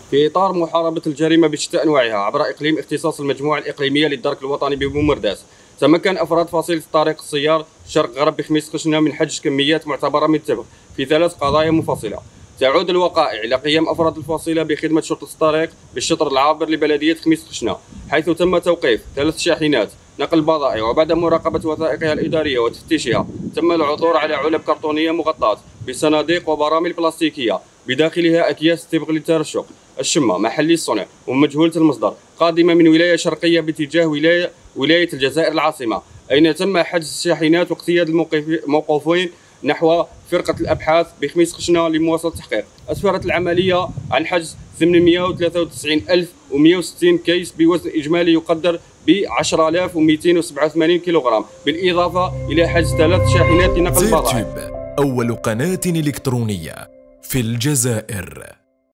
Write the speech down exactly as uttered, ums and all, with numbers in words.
في إطار محاربة الجريمة بشتى أنواعها عبر إقليم اختصاص المجموعة الإقليمية للدرك الوطني ببومرداس، تمكن أفراد فصيلة طريق السيار شرق غرب بخميس خشنة من حجز كميات معتبرة من التبغ في ثلاث قضايا منفصلة. تعود الوقائع إلى قيام أفراد الفصيلة بخدمة شرطة الطريق بالشطر العابر لبلدية خميس خشنة، حيث تم توقيف ثلاث شاحنات نقل بضائع، وبعد مراقبة وثائقها الإدارية وتفتيشها تم العثور على علب كرتونية مغطاة بصناديق وبراميل بلاستيكية بداخلها أكياس التبغ للترشق الشمة محلي الصنع ومجهولة المصدر، قادمة من ولاية شرقية باتجاه ولاية ولاية الجزائر العاصمة، أين تم حجز الشاحنات واقتياد الموقوفين نحو فرقة الأبحاث بخميس خشنة لمواصلة التحقيق. أسفرت العملية عن حجز ثمانمئة وثلاثة وتسعين ألف ومئة وستين كيس بوزن إجمالي يقدر ب عشرة آلاف ومئتين وسبعة وثمانين كيلوغرام، بالإضافة إلى حجز ثلاث شاحنات لنقل البضائع. أول قناة إلكترونية في الجزائر.